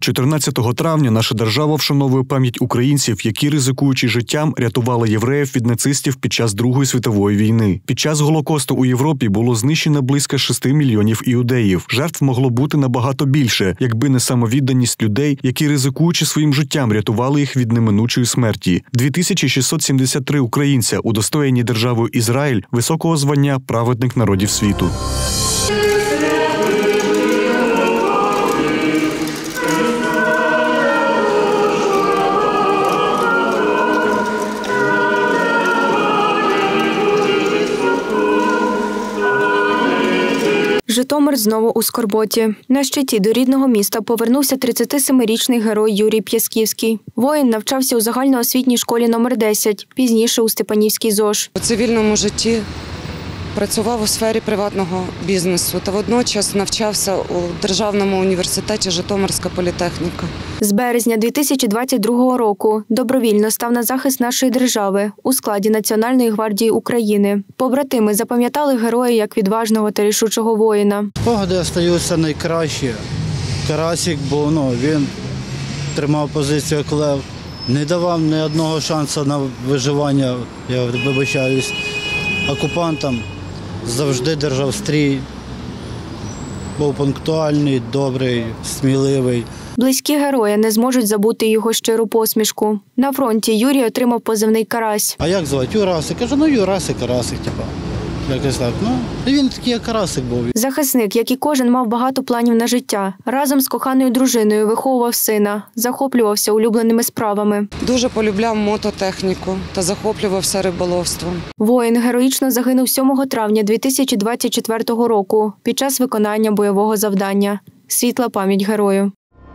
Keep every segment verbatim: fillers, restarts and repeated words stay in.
чотирнадцятого травня наша держава вшановує пам'ять українців, які, ризикуючи життям, рятували євреїв від нацистів під час Другої світової війни. Під час Голокосту у Європі було знищено близько шести мільйонів іудеїв. Жертв могло бути набагато більше, якби не самовідданість людей, які, ризикуючи своїм життям, рятували їх від неминучої смерті. дві тисячі шістсот сімдесят три українця удостоєні державою Ізраїль високого звання «Праведник народів світу». Житомир знову у скорботі. На щиті до рідного міста повернувся тридцятисемирічний герой Юрій П'ясківський. Воїн навчався у загальноосвітній школі номер десять, пізніше у Степанівській ЗОЖ. У цивільному житті працював у сфері приватного бізнесу та водночас навчався у Державному університеті Житомирська політехніка. З березня дві тисячі двадцять другого року добровільно став на захист нашої держави у складі Національної гвардії України. Побратими запам'ятали героя як відважного та рішучого воїна. Спогади залишаються найкращі. Карасик, бо ну, він тримав позицію як лев, не давав ні одного шансу на виживання, я вибачаюсь, окупантам. Завжди держав стрій, був пунктуальний, добрий, сміливий. Близькі героя не зможуть забути його щиру посмішку. На фронті Юрій отримав позивний «Карась». А як звати? Юрасик. Кажу, ну Юрасик, Карасик, типа. Якось так. Ну, і він такий, як Карасик був. Захисник, як і кожен, мав багато планів на життя. Разом з коханою дружиною виховував сина, захоплювався улюбленими справами. Дуже полюбляв мототехніку та захоплювався риболовством. Воїн героїчно загинув сьомого травня дві тисячі двадцять четвертого року під час виконання бойового завдання. Світла пам'ять герою.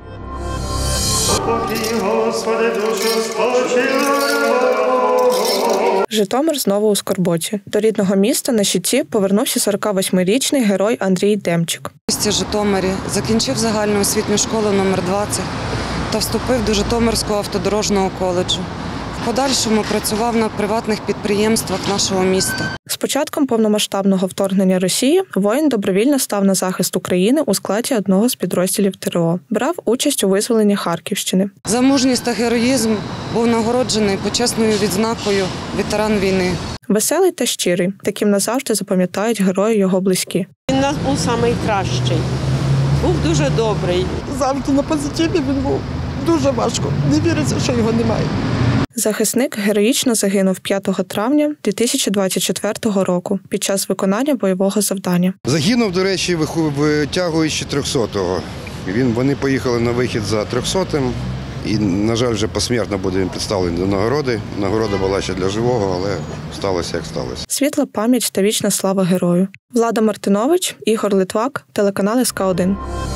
Житомир знову у скорботі. До рідного міста на щиті повернувся сорокавосьмирічний герой Андрій Демчик. У місті Житомирі закінчив загальну освітню школу номер двадцять та вступив до Житомирського автодорожного коледжу. В подальшому працював на приватних підприємствах нашого міста. З початком повномасштабного вторгнення Росії воїн добровільно став на захист України у складі одного з підрозділів ТрО. Брав участь у визволенні Харківщини. За мужність та героїзм був нагороджений почесною відзнакою «Ветеран війни». Веселий та щирий. Таким назавжди запам'ятають герої його близькі. Він у нас був найкращий. Був дуже добрий. Завжди на позитиві він був. Дуже важко. Не віриться, що його немає. Захисник героїчно загинув п'ятого травня дві тисячі двадцять четвертого року під час виконання бойового завдання. Загинув, до речі, витягуючи трьохсотого. Він, вони поїхали на вихід за трьохсотим і, на жаль, вже посмертно буде він представлений до нагороди. Нагорода була ще для живого, але сталося, як сталося. Світла пам'ять та вічна слава герою. Влада Мартинович, Ігор Литвак, телеканал ес ка один.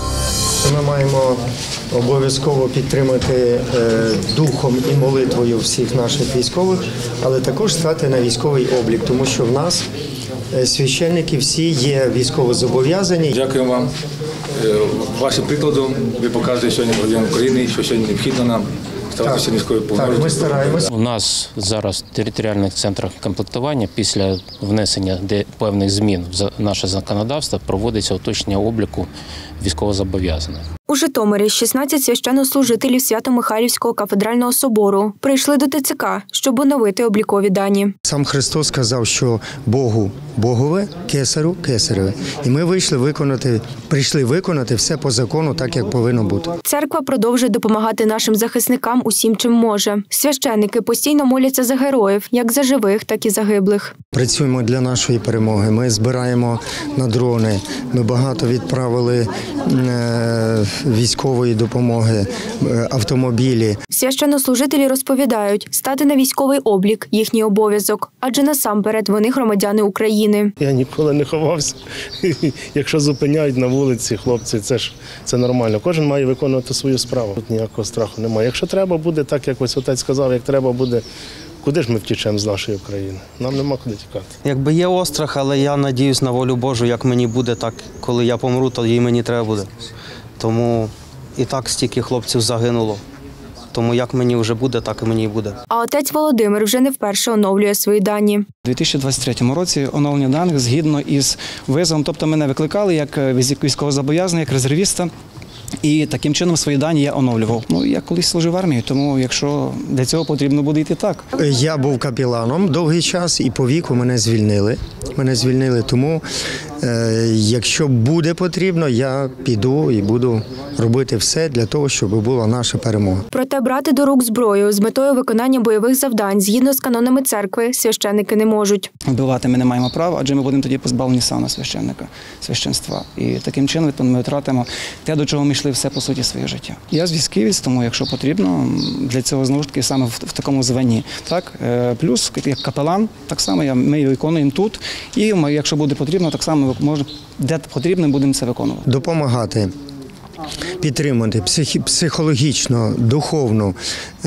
Ми маємо обов'язково підтримати духом і молитвою всіх наших військових, але також стати на військовий облік, тому що в нас священники всі є військовозобов'язані. Дякую вам. Вашим прикладом ви показуєте сьогодні громадянам України, що сьогодні необхідно нам ставатися військовою повністю. Так, ми стараємося. У нас зараз в територіальних центрах комплектування після внесення певних змін в наше законодавство проводиться уточнення обліку військовозобов'язаних. У Житомирі шістнадцять священнослужителів Свято-Михайлівського кафедрального собору прийшли до те це ка, щоб оновити облікові дані. Сам Христос сказав, що Богу – Богове, кесарю – кесареве. І ми вийшли виконати, прийшли виконати все по закону, так, як повинно бути. Церква продовжує допомагати нашим захисникам усім, чим може. Священники постійно моляться за героїв, як за живих, так і загиблих. Працюємо для нашої перемоги. Ми збираємо на дрони. Ми багато відправили е, військової допомоги, е, автомобілі. Священнослужителі розповідають, стати на військовий облік – їхній обов'язок, адже насамперед вони громадяни України. Я ніколи не ховався. Якщо зупиняють на вулиці хлопці, це ж це нормально. Кожен має виконувати свою справу. Тут ніякого страху немає. Якщо треба буде, так як ось отець сказав, як треба буде, куди ж ми втічемо з нашої України? Нам нема куди тікати. Якби є острах, але я надіюсь на волю Божу, як мені буде, так коли я помру, то і мені треба буде. Тому і так стільки хлопців загинуло. Тому як мені вже буде, так і мені буде. А отець Володимир вже не вперше оновлює свої дані. У дві тисячі двадцять третьому році оновлення даних згідно із визовом, тобто мене викликали як військовозобов'язаного, як резервіста І таким чином свої дані я оновлював. Ну, я колись служив в армії, тому якщо для цього потрібно буде йти так. Я був капеланом довгий час і по віку мене звільнили. Мене звільнили, тому е, якщо буде потрібно, я піду і буду робити все для того, щоб була наша перемога. Проте брати до рук зброю з метою виконання бойових завдань згідно з канонами церкви священники не можуть. Вбивати ми не маємо права, адже ми будемо тоді позбавлені сана священника, священства. І таким чином ми втратимо те, до чого ми йшли все по суті своє життя. Я зв'язківець, тому якщо потрібно, для цього знову ж таки саме в, в такому званні. Так? Плюс, як капелан, так само я, ми виконуємо тут. І якщо буде потрібно, так само може, де потрібно, будемо це виконувати. Допомагати, підтримувати психі, психологічно, духовну,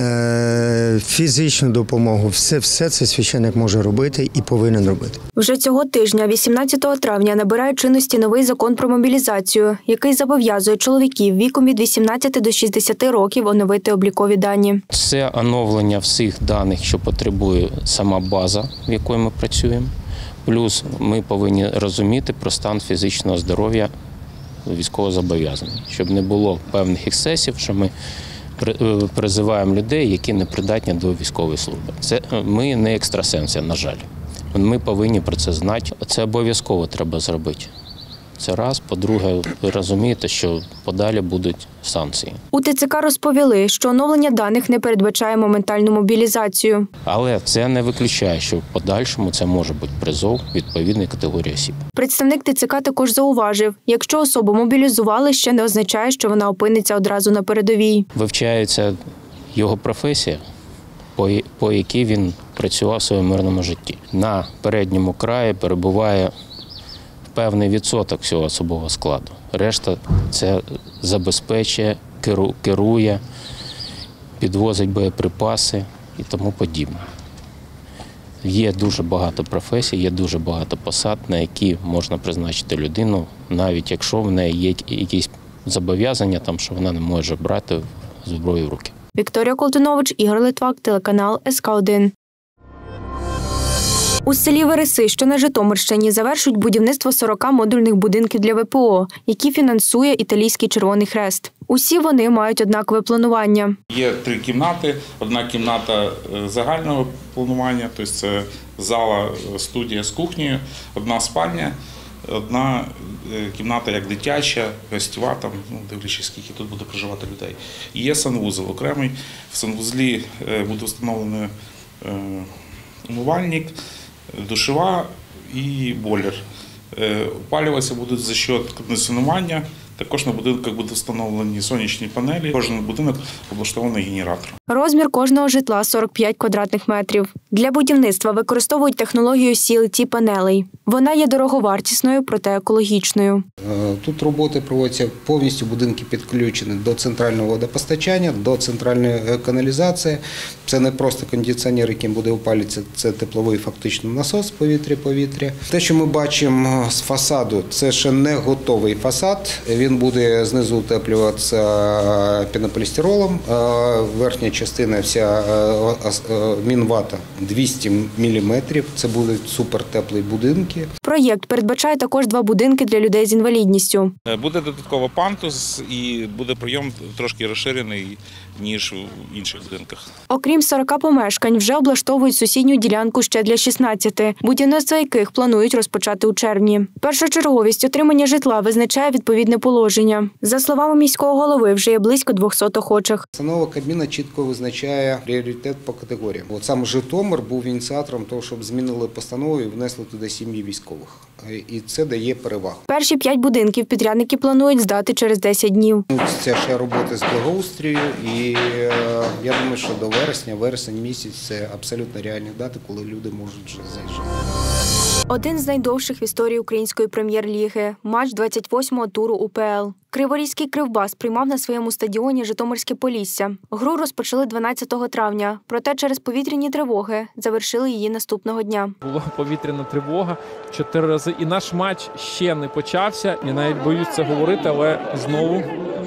е, фізичну допомогу. Все, все це священник може робити і повинен робити. Вже цього тижня, вісімнадцятого травня, набирає чинності новий закон про мобілізацію, який зобов'язує чоловіків віком від вісімнадцяти до шістдесяти років оновити облікові дані. Це оновлення всіх даних, що потребує сама база, в якій ми працюємо. Плюс ми повинні розуміти про стан фізичного здоров'я військовозобов'язаних, щоб не було певних ексцесів, що ми призиваємо людей, які не придатні до військової служби. Це ми не екстрасенси, на жаль. Ми повинні про це знати. Це обов'язково треба зробити. Це раз. По-друге, ви розумієте, що подалі будуть санкції. У ТЦК розповіли, що оновлення даних не передбачає моментальну мобілізацію. Але це не виключає, що в подальшому це може бути призов відповідної категорії осіб. Представник ТЦК також зауважив, якщо особу мобілізували, ще не означає, що вона опиниться одразу на передовій. Вивчається його професія, по, по якій він працював у своєму мирному житті. На передньому краї перебуває певний відсоток всього особового складу. Решта це забезпечує, керує, підвозить боєприпаси і тому подібне. Є дуже багато професій, є дуже багато посад, на які можна призначити людину, навіть якщо в неї є якісь зобов'язання, там, що вона не може брати зброю в руки. Вікторія Колтунович, Ігор Литвак, телеканал ес ка один. У селі Вереси, що на Житомирщині, завершують будівництво сорока модульних будинків для ве пе о, які фінансує Італійський Червоний Хрест. Усі вони мають однакове планування. Є три кімнати. Одна кімната загального планування, тобто це зала, студія з кухнею, одна спальня, одна кімната як дитяча, гостьова, там, ну, дивлячись, скільки тут буде проживати людей. І є санвузол окремий. В санвузлі буде встановлений умивальник, душова і бойлер. Опалюватися будуть за счет кондиціонування. Також на будинках будуть встановлені сонячні панелі. Кожен будинок облаштований генератором. Розмір кожного житла – сорок п'ять квадратних метрів. Для будівництва використовують технологію сі ел ті панелей. Вона є дороговартісною, проте екологічною. Тут роботи проводяться повністю, будинки підключені до центрального водопостачання, до центральної каналізації. Це не просто кондиціонер, яким буде опалюватися, це тепловий фактично насос повітря-повітря. Те, що ми бачимо з фасаду, це ще не готовий фасад. Він буде знизу утеплюватися пінополістиролом. Верхня частина вся мінвата двісті міліметрів. Це будуть супертеплі будинки. Проєкт передбачає також два будинки для людей з інвалідністю. Буде додатково пантус і буде прийом трошки розширений, ніж в інших будинках. Окрім сорока помешкань, вже облаштовують сусідню ділянку ще для шістнадцяти, будівництво яких планують розпочати у червні. Першочерговість отримання житла визначає відповідне положення. За словами міського голови, вже є близько двохсот охочих. Постанова Кабміну чітко визначає пріоритет по категоріям. От саме Житомир був ініціатором того, щоб змінили постанову і внесли туди сім'ї військових. І це дає перевагу. Перші п'ять будинків підрядники планують здати через десять днів. Це ще роботи з благоустрою, і я думаю, що до вересня, вересень місяць – це абсолютно реальні дати, коли люди можуть вже заїжджати. Один з найдовших в історії української прем'єр-ліги – матч двадцять восьмого туру у пе el. Криворізький «Кривбас» приймав на своєму стадіоні Житомирське Полісся. Гру розпочали дванадцятого травня, проте через повітряні тривоги завершили її наступного дня. Була повітряна тривога чотири рази, і наш матч ще не почався. Я навіть боюсь це говорити, але знову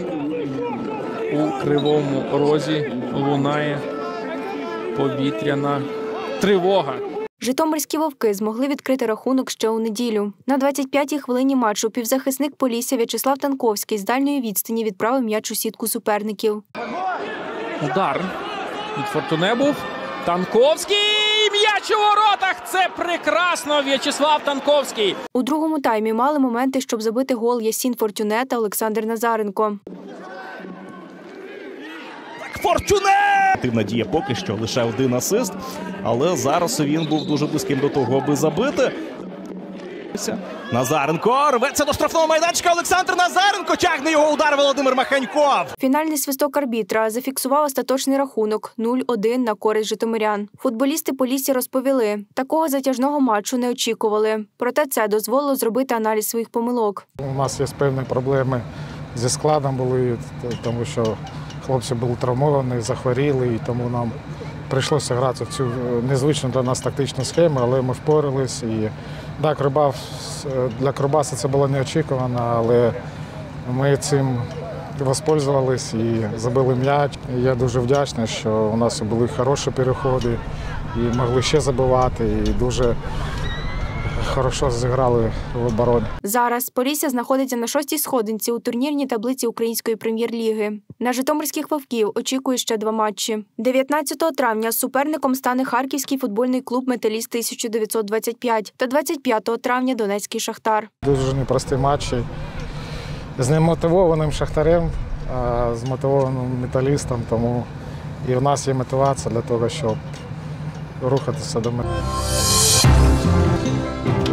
у Кривому Розі лунає повітряна тривога. Житомирські вовки змогли відкрити рахунок ще у неділю. На двадцять п'ятій хвилині матчу півзахисник Полісся В'ячеслав Танковський з дальньої відстані відправив м'яч у сітку суперників. Удар від Фортуне був. Танковський! М'яч у воротах! Це прекрасно! В'ячеслав Танковський! У другому таймі мали моменти, щоб забити гол Ясін Фортюне та Олександр Назаренко. Фортюне! Активна дія поки що, лише один асист, але зараз він був дуже близьким до того, аби забити. Назаренко рветься до штрафного майданчика. Олександр Назаренко тягне його удар Володимир Маханьков. Фінальний свисток арбітра зафіксував остаточний рахунок нуль один на користь житомирян. Футболісти Полісся розповіли, такого затяжного матчу не очікували. Проте це дозволило зробити аналіз своїх помилок. У нас є певні проблеми зі складом були, тому що хлопці були травмовані, захворіли, і тому нам прийшлося грати в цю незвичну для нас тактичну схему, але ми впоралися. І да, Кривбас, для Кривбаса це було неочікувано, але ми цим воспользувались і забили м'яч. Я дуже вдячний, що у нас були хороші переходи і могли ще забивати, і дуже хорошо зіграли в обороні. Зараз Полісся знаходиться на шостій сходинці у турнірній таблиці Української прем'єр-ліги. На житомирських вовків очікує ще два матчі. дев'ятнадцятого травня суперником стане Харківський футбольний клуб «Металіст тисяча дев'ятсот двадцять п'ять» та двадцять п'ятого травня Донецький «Шахтар». Дуже непрості матчі з немотивованим «Шахтарем», а з мотивованим «Металістом», тому і в нас є мотивація для того, щоб рухатися до мети.